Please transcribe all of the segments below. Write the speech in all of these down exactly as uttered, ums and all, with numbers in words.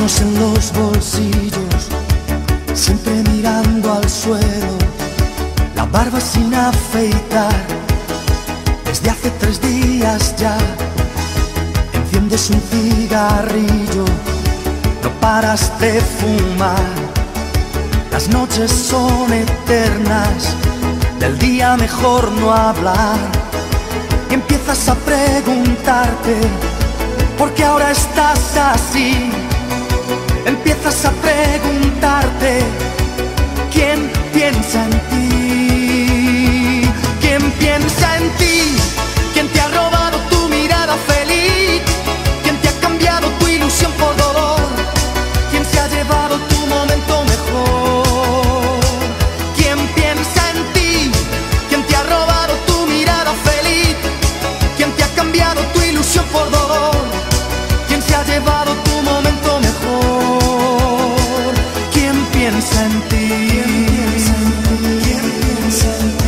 manos en los bolsillos, siempre mirando al suelo, la barba sin afeitar. Desde hace tres días ya enciendes un cigarrillo, no paras de fumar. Las noches son eternas, del día mejor no hablar. Y empiezas a preguntarte ¿por qué ahora estás así? Empiezas a preguntarte ¿quién piensa en ti? ¿Quién piensa en ti? ¿Quién te ha robado tu mirada feliz? ¿Quién te ha cambiado tu ilusión por dolor? ¿Quién se ha llevado tu momento mejor? ¿Quién piensa en ti? ¿Quién te ha robado tu mirada feliz? ¿Quién te ha cambiado tu ilusión por dolor? ¿Quién se ha llevado tu momento mejor? ¿Quién piensa en ti? ¿Quién piensa en ti?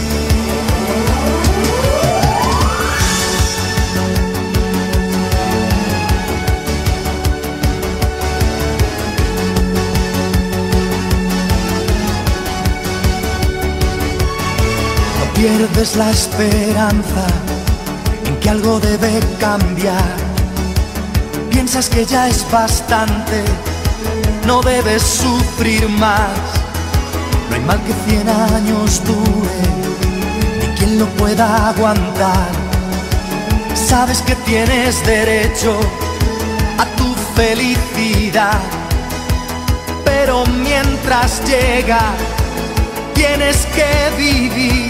No pierdes la esperanza en que algo debe cambiar. Piensas que ya es bastante, no debes sufrir más. No hay mal que cien años dure, ni quien lo pueda aguantar. Sabes que tienes derecho a tu felicidad, pero mientras llega tienes que vivir.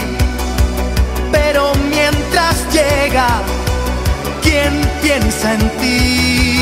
Pero mientras llega, ¿quién piensa en ti?